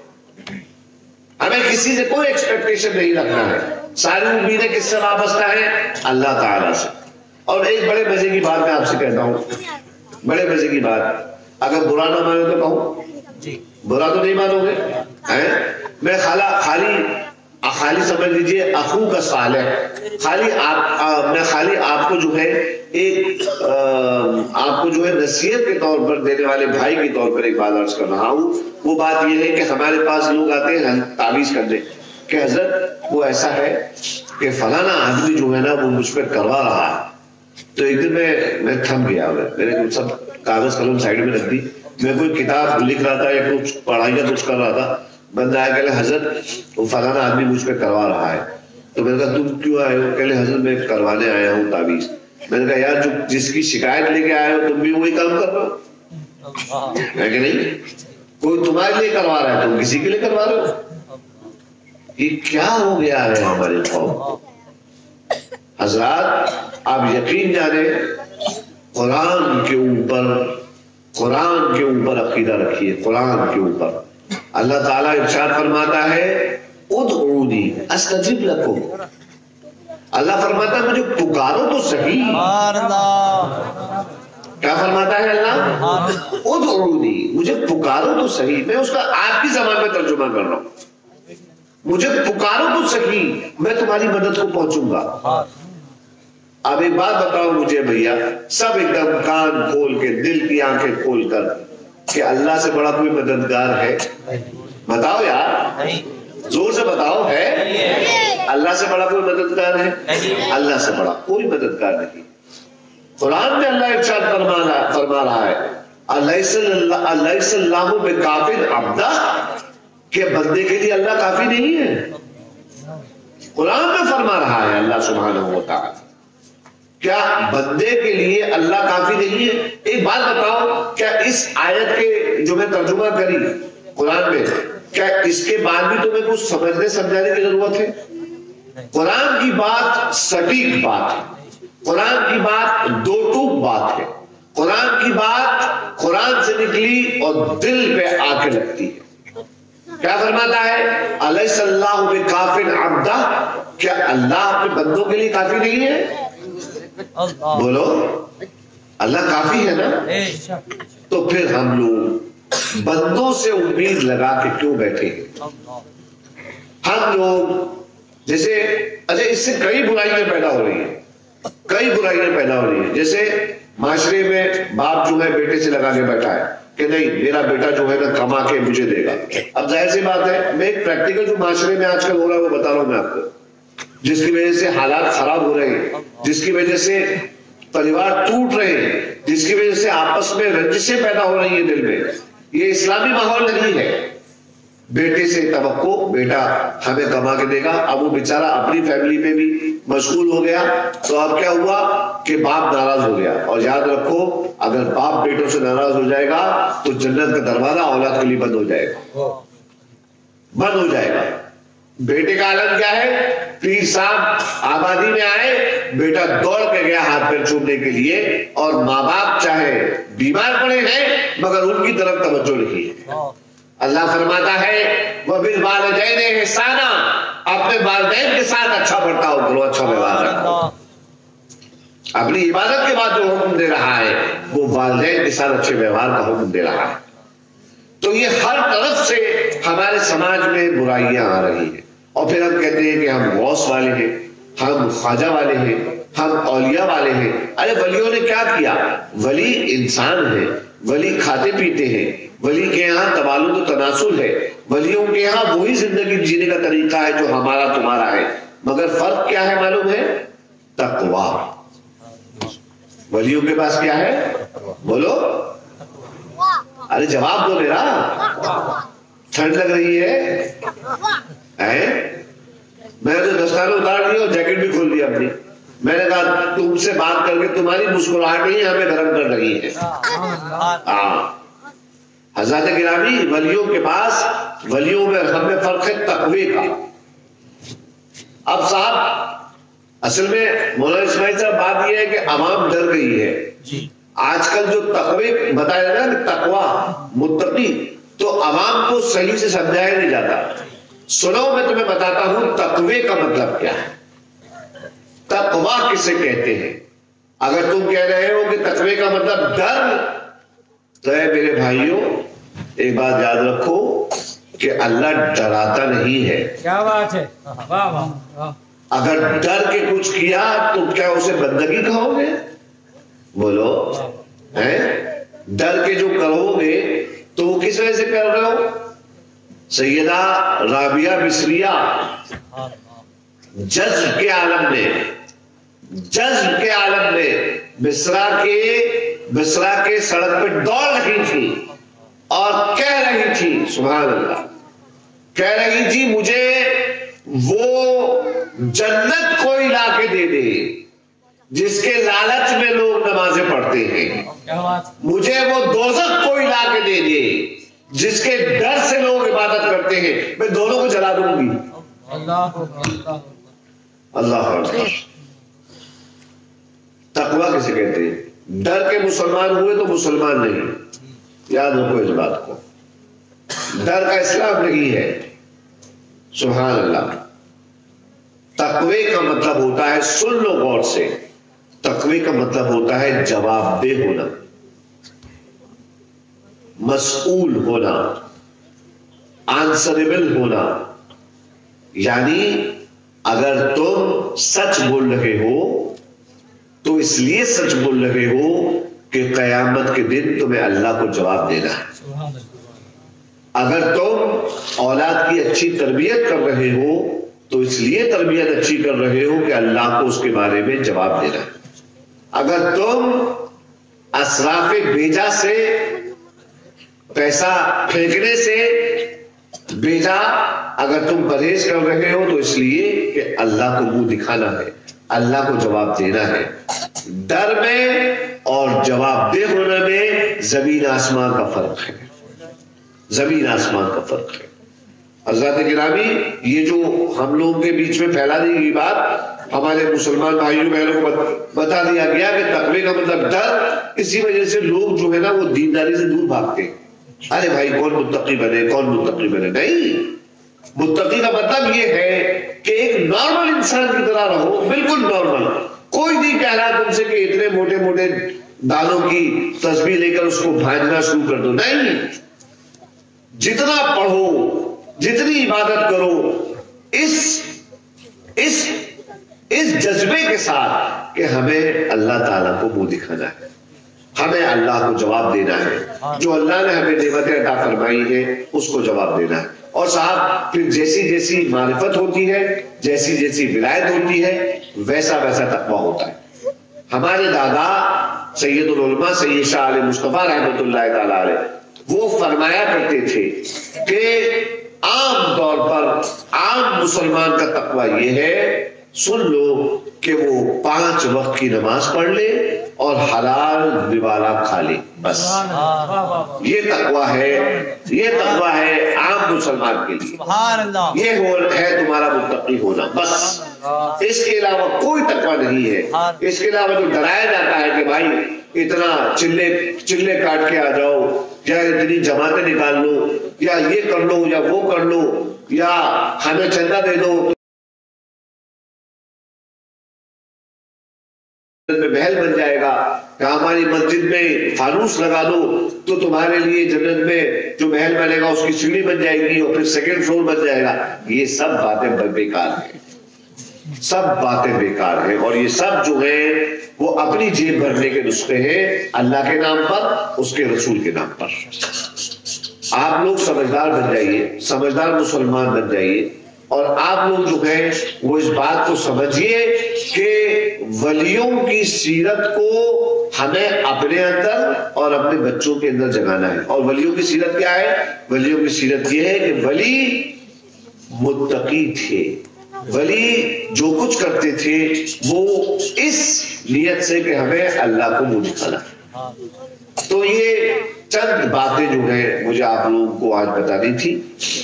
ہمیں کسی سے کوئی ایکسپیکٹیشن نہیں رکھنا ہے. ساری امیدیں کس سے وابستہ ہیں؟ اللہ تعالیٰ سے. اور ایک بڑے مزے کی بات میں آپ سے کہتا ہوں, بڑے مزے کی بات, اگر برا نہ مانو تو کہوں, برا تو نہیں مانو گے. میں خالا خالی خالی سمجھ لیجئے اخو کا صالح, خالی آپ میں خالی آپ کو جو ہے ایک آپ کو جو ہے نصیحت کے طور پر دینے والے بھائی کے طور پر ایک بات عرض کر رہا ہوں. وہ بات یہ ہے کہ ہمارے پاس لوگ آتے ہیں تعویذ کرنے کہ حضرت وہ ایسا ہے کہ فلانا آدمی جو ہے نا وہ مجھ پہ کروا رہا ہے. تو ایک دن میں میں تھم گیا, میں نے سب کاغذ قلم سائڈ میں رکھ دی, میں کوئی کتاب لکھ رہا تھا یا کچھ پڑھائیاں کچھ کر رہا تھا. بندہ آیا کہ حضرت وہ فلانا آدمی مجھ پہ کروا رہا ہے. تو میں نے کہا تم کیوں آئے ہو؟ کہ حضرت میں کروانے آیا ہوں تعویذ. میں نے کہا یار جو جس کی شکایت لے کے آئے ہو تم بھی وہی کام کر رہے ہو, ہے کہ نہیں؟ کوئی تمہارے لیے کروا رہا ہے, تم کسی کے لیے کروا رہے ہو. یہ کیا ہو گیا ہے ہمارے قوم. حضرات آپ یقین جانے قرآن کے اوپر قرآن کے اوپر عقیدہ رکھیے. قرآن کے اوپر اللہ تعالیٰ ارشاد فرماتا ہے ادعونی استجب لکم. اللہ فرماتا ہے مجھے پکارو تو صحیح. کیا فرماتا ہے اللہ؟ ادعونی, مجھے پکارو تو صحیح. میں اس کا آپ کی زبان میں ترجمہ کر رہا ہوں. مجھے پکارو تو صحیح, میں تمہاری مدد کو پہنچوں گا. اب ایک بات بتاؤ مجھے بھیا, سب ایک دم کان کھول کے دل کی آنکھیں کھول کر, کہ اللہ سے بڑا کوئی مددگار ہے؟ بتاؤ یار, زور سے بتاؤ. ہے اللہ سے بڑا کوئی مددگار ہے؟ اللہ سے بڑا کوئی مددگار نہیں. قرآن میں اللہ ارشاد فرما رہا ہے الیس اللہ بکاف عبدہ, کہ بندے کے لیے اللہ کافی نہیں ہے. قرآن میں فرما رہا ہے اللہ سبحانہ و تعالی, کیا بندے کے لیے اللہ کافی نہیں ہے؟ ایک بات بتاؤ, کیا اس آیت کے جو میں ترجمہ کری قرآن میں, کیا اس کے بعد بھی تمہیں کچھ سمجھنے سمجھانے کی ضرورت ہے؟ قرآن کی بات سٹیک بات ہے, قرآن کی بات دو ٹوک بات ہے, قرآن کی بات قرآن سے نکلی اور دل پہ آ کے لگتی ہے. کیا فرماتا ہے الیس اللہ بکاف عبدہ, کیا اللہ اپنے بندوں کے لیے کافی نہیں ہے؟ بولو اللہ کافی ہے نا. تو پھر ہم لوگ بندوں سے امید لگا کے کیوں بیٹھے ہیں؟ ہم لوگ جیسے اچھا اس سے کئی برائیاں پیدا ہو رہی ہیں, کئی برائیاں پیدا ہو رہی ہیں. جیسے معاشرے میں باپ جو ہے بیٹے سے لگا کے بیٹھا ہے کہ نہیں میرا بیٹا جو ہے نا کما کے مجھے دے گا. اب ظاہر سی بات ہے, میں ایک پریکٹیکل جو معاشرے میں آج کل ہو رہا ہے وہ بتا رہا ہوں میں آپ کو, جس کی وجہ سے حالات خراب ہو رہے ہیں, جس کی وجہ سے پریوار ٹوٹ رہے ہیں, جس کی وجہ سے آپس میں رنجشیں پیدا ہو رہی ہیں دل میں. یہ اسلامی ماحول نہیں ہے. بیٹے سے توقع بیٹا ہمیں کما کے دے گا. اب وہ بیچارہ اپنی فیملی میں بھی مشغول ہو گیا تو اب کیا ہوا کہ باپ ناراض ہو گیا. اور یاد رکھو اگر باپ بیٹوں سے ناراض ہو جائے گا تو جنت کا دروازہ اولاد کے لیے بند ہو جائے گا, بند ہو جائے گا. بیٹے کا عالم کیا ہے, پیر صاحب آبادی میں آئے, بیٹا دوڑ کے گیا ہاتھ پیر چومنے کے لیے, اور ماں باپ چاہے بیمار پڑے ہیں مگر ان کی طرف توجہ نہیں ہے. اللہ فرماتا ہے وَبِالْوَالِدَيْنِ إِحْسَانًا, اپنے والدین کے ساتھ اچھا برتاؤ کرو, اچھا ویوہار رکھو. اپنی عبادت کے بعد جو حکم دے رہا ہے وہ والدین کے ساتھ اچھے ویوہار کا حکم دے رہا ہے. تو یہ ہر طرف سے ہمارے سماج میں برائیاں آ رہی ہیں, اور پھر ہم کہتے ہیں کہ ہم غوث والے ہیں, ہم خواجہ والے ہیں, ہم اولیاء والے ہیں. ارے ولیوں نے کیا کیا؟ ولی انسان ہے, ولی کھاتے پیتے ہیں, ولی کے یہاں تبالد و تناسل ہے, ولیوں کے یہاں وہی زندگی جینے کا طریقہ ہے جو ہمارا تمہارا ہے, مگر فرق کیا ہے معلوم ہے؟ تقویٰ. ولیوں کے پاس کیا ہے؟ بولو, ارے جواب دو میرا, ٹھنڈ لگ رہی ہے. میں نے تو دستانوں اتار دیا اور جیکٹ بھی کھول دیا اپنی. میں نے کہا تم سے بات کر کے تمہاری مسکراہٹ ہی ہمیں گرم کر رہی ہے. ہاں حضرات گرامی, ولیوں کے پاس, ولیوں میں ہم میں فرق ہے تقوی کا. اب صاحب اصل میں مولانا اسماعیل صاحب بات یہ ہے کہ عوام ڈر گئی ہے. آج کل جو تقوی بتایا جاتا ہے نا, تقوی متقی, تو عوام کو صحیح سے سمجھایا نہیں جاتا. سنو میں تمہیں بتاتا ہوں تقوی کا مطلب کیا ہے, تقوی کسے کہتے ہیں. اگر تم کہہ رہے ہو کہ تقوی کا مطلب ڈر, تو اے میرے بھائیوں ایک بات یاد رکھو کہ اللہ ڈراتا نہیں ہے. کیا بات ہے, اگر ڈر کے کچھ کیا تو کیا اسے بندگی کہو گے؟ بولو, ڈر کے جو کرو گے تو وہ کس وجہ سے کر رہے ہو؟ سیدہ رابعہ مصریہ جذب کے عالم میں, جذب کے عالم میں مصرا کے مصرا کے سڑک پہ دوڑ رہی تھی اور کہہ رہی تھی, سبحان اللہ, کہہ رہی تھی مجھے وہ جنت کوئی لا کے دے دے جس کے لالچ میں لوگ نمازیں پڑھتے ہیں, مجھے وہ دوزخ کوئی لا کے دے دے جس کے ڈر سے لوگ عبادت کرتے ہیں, میں دونوں کو جلا دوں گی. اللہ اکبر. تقویٰ کسے کہتے ہیں؟ ڈر کے مسلمان ہوئے تو مسلمان نہیں, یاد رکھو اس بات کو. ڈر کا اسلام نہیں ہے. سبحان اللہ. تقوی کا مطلب ہوتا ہے, سن لو غور سے, تقوی کا مطلب ہوتا ہے جواب دہ ہونا, مسئول ہونا, آنسریبل ہونا. یعنی اگر تم سچ بول رہے ہو تو اس لیے سچ بول رہے ہو کہ قیامت کے دن تمہیں اللہ کو جواب دینا ہے. اگر تم اولاد کی اچھی تربیت کر رہے ہو تو اس لیے تربیت اچھی کر رہے ہو کہ اللہ کو اس کے بارے میں جواب دینا ہے. اگر تم اسراف بیجا سے, پیسہ پھینکنے سے بیجا اگر تم پرہیز کر رہے ہو تو اس لیے کہ اللہ کو منہ دکھانا ہے, اللہ کو جواب دینا ہے. ڈر میں اور جواب دہ ہونے میں زمین آسمان کا فرق ہے, زمین آسمان کا فرق ہے. حضرات گرامی, یہ جو ہم لوگوں کے بیچ میں پھیلا دی گئی بات, ہمارے مسلمان بھائیوں بہنوں کو بتا دیا گیا کہ تقوی کا مطلب ڈر, اسی وجہ سے لوگ جو ہے نا وہ دینداری سے دور بھاگتے ہیں. ارے بھائی کون متقی بنے, کون متقی بنے. نہیں, متقی کا مطلب یہ ہے کہ ایک نارمل انسان کی طرح رہو, بالکل نارمل. کوئی نہیں کہہ رہا تم سے کہ اتنے موٹے موٹے دانوں کی تسبیح لے کر اس کو بھاجنا شروع کر دو. نہیں, جتنا پڑھو, جتنی عبادت کرو, اس اس اس جذبے کے ساتھ کہ ہمیں اللہ تعالیٰ کو منہ دکھانا ہے, ہمیں اللہ کو جواب دینا ہے. جو اللہ نے ہمیں نعمتیں عطا فرمائی ہے اس کو جواب دینا ہے. اور صاحب پھر جیسی جیسی معرفت ہوتی ہے, جیسی جیسی ولایت ہوتی ہے, ویسا ویسا تقویٰ ہوتا ہے. ہمارے دادا سید العلماء سید شاہ علیہ مصطفیٰ رحمۃ اللہ تعالی علیہ وہ فرمایا کرتے تھے کہ عام طور پر عام مسلمان کا تقوی یہ ہے، سن لو کہ وہ پانچ وقت کی نماز پڑھ لے اور حلال نوالا کھا لے، بس یہ تقوی ہے، یہ تقوی ہے عام مسلمان کے لیے، یہ ہے تمہارا متقی ہونا، بس اس کے علاوہ کوئی تقوی نہیں ہے۔ اس کے علاوہ جو ڈرایا جاتا ہے کہ بھائی اتنا چلے چلے کاٹ کے آ جاؤ، یا اتنی جماعتیں نکال لو، یا یہ کر لو، یا وہ کر لو، یا ہمیں چندہ دے دو میں محل بن جائے گا، کہ ہماری مسجد میں فانوس لگا دو تو تمہارے لیے جنت میں جو محل بنے گا اس کی سیڑھی بن جائے گی اور پھر سیکنڈ فلور بن جائے گا۔ یہ سب باتیں بیکار ہیں، سب باتیں بیکار ہیں، اور یہ سب جو ہیں وہ اپنی جیب بھرنے کے نسخے ہیں، اللہ کے نام پر، اس کے رسول کے نام پر۔ آپ لوگ سمجھدار بن جائیے، سمجھدار مسلمان بن جائیے، اور آپ لوگ جو ہیں وہ اس بات کو سمجھیے کہ ولیوں کی سیرت کو ہمیں اپنے اندر اور اپنے بچوں کے اندر جگانا ہے۔ اور ولیوں کی سیرت کیا ہے؟ ولیوں کی سیرت یہ ہے کہ ولی متقی تھے، ولی جو کچھ کرتے تھے وہ اس نیت سے کہ ہمیں اللہ کو منہ دکھانا۔ تو یہ چند باتیں جو ہیں مجھے آپ لوگوں کو آج بتانی تھی۔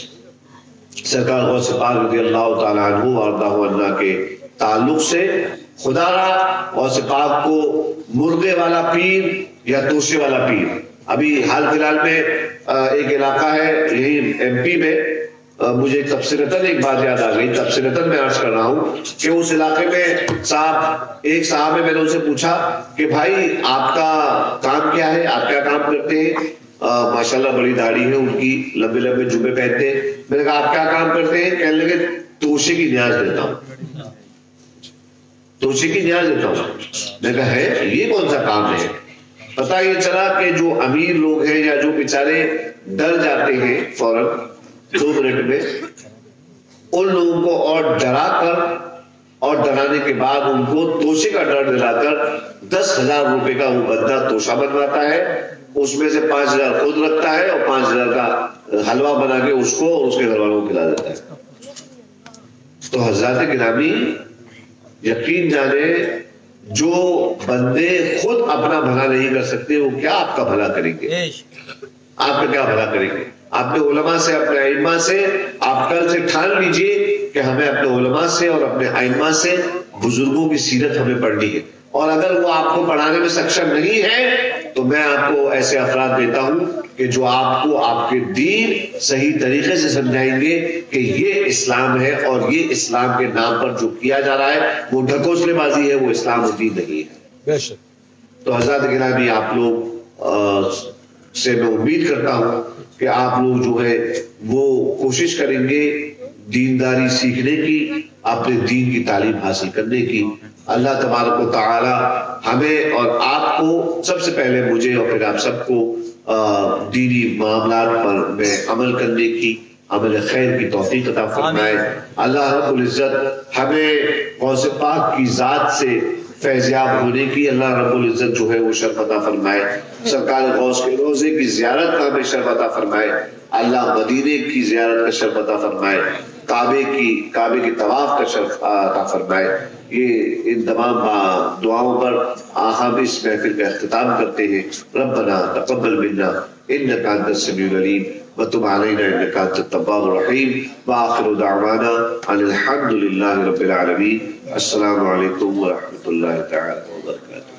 سرکار غوث پاک رضی اللہ تعالیٰ عنہ وارضاہ عنہ کے تعلق سے، خدا را غوث پاک کو مرغے والا پیر یا توشے والا پیر، ابھی حال فی الحال میں ایک علاقہ ہے یہی ایم پی میں، مجھے تبصرتاً ایک بات یاد آ گئی، تبصرتاً میں عرض کر رہا ہوں کہ اس علاقے میں صاحب ایک صاحب ہے، میں نے ان سے پوچھا کہ بھائی آپ کا کام کیا ہے، آپ کیا کام کرتے ہیں؟ ماشاءاللہ بڑی داڑھی ہے ان کی، لمبے لمبے جبے پہنتے ہیں۔ میں نے کہا آپ کیا کام کرتے ہیں؟ کہنے لگے توشے کی نیاز دیتا ہوں، توشے کی نیاز دیتا ہوں۔ میں نے کہا ہے یہ کون سا کام ہے؟ پتہ یہ چلا کہ جو امیر لوگ ہیں یا جو بیچارے ڈر جاتے ہیں فوراً دو منٹ میں، ان لوگوں کو اور ڈرا کر اور ڈرانے کے بعد ان کو توشے کا ڈر دلا کر دس ہزار روپے کا وہ بندہ توشا بنواتا ہے، اس میں سے پانچ ہزار خود رکھتا ہے اور پانچ ہزار کا حلوہ بنا کے اس کو اور اس کے گھر والوں کو کھلا دیتا ہے۔ تو حضرات گرامی یقین جانے، جو بندے خود اپنا بھلا نہیں کر سکتے وہ کیا آپ کا بھلا کریں گے؟ آپ کا کیا بھلا کریں گے؟ اپنے علماء سے، اپنے ائمہ سے آپ کل سے ٹھان لیجئے کہ ہمیں اپنے علماء سے اور اپنے ائمہ سے بزرگوں کی سیرت ہمیں پڑھنی ہے، اور اگر وہ آپ کو پڑھانے میں سکشم نہیں ہے تو میں آپ کو ایسے افراد دیتا ہوں کہ جو آپ کو آپ کے دین صحیح طریقے سے سمجھائیں گے کہ یہ اسلام ہے، اور یہ اسلام کے نام پر جو کیا جا رہا ہے وہ ڈھکوسلے بازی ہے، وہ اسلام و دین نہیں ہے۔ تو حضرات گرامی آپ لوگ سے میں امید کرتا ہوں کہ آپ لوگ جو ہے وہ کوشش کریں گے دینداری سیکھنے کی، اپنے دین کی تعلیم حاصل کرنے کی۔ اللہ تبارک و تعالی ہمیں اور آپ کو، سب سے پہلے مجھے اور پھر آپ سب کو دینی معاملات پر میں عمل کرنے کی، عمل خیر کی توفیق عطا فرمائے۔ اللہ رب العزت ہمیں غوث پاک کی ذات سے فیضیاب ہونے کی اللہ رب العزت جو ہے وہ شرف عطا فرمائے۔ سرکار غوث کے روزے کی زیارت کا ہمیں شرف عطا فرمائے۔ اللہ مدینے کی زیارت کا شرف عطا فرمائے، کعبے کی کعبے کی طواف کا شرف عطا فرمائے۔ یہ ان تمام دعاؤں پر ہم اس محفل کا اختتام کرتے ہیں۔ ربنا تقبل منا انک انت السمیع العلیم وتب علینا انک انت التواب الرحیم وآخر دعوانا ان الحمد للہ رب العالمین۔ السلام علیکم ورحمۃ اللہ تعالی وبرکاتہ۔